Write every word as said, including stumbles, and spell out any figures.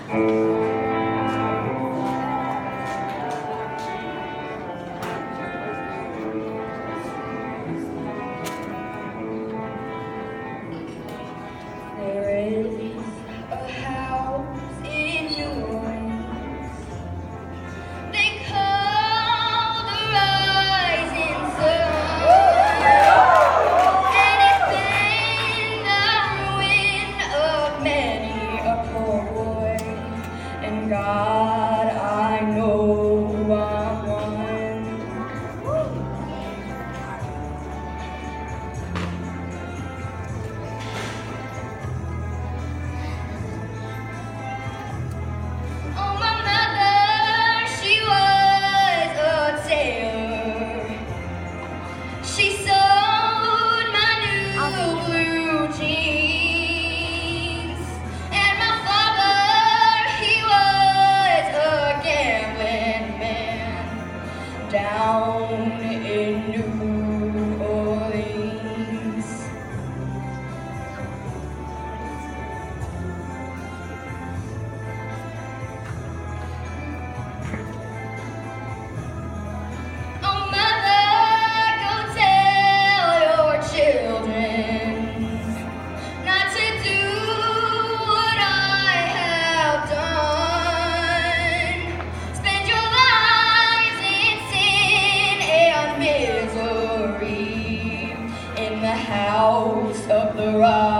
God, I know I'm one. Oh, my mother, she was a tailor. She sewed my new blue jeans. And my father, he was a gambling man down in New Orleans. Oh, mother, go tell your children not to do what I have done. Spend your lives in sin and misery in the house of the righteous.